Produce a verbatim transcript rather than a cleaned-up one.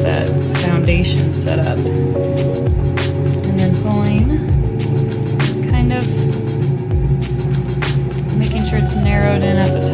that foundation set up. And then pulling, kind of making sure it's narrowed in at the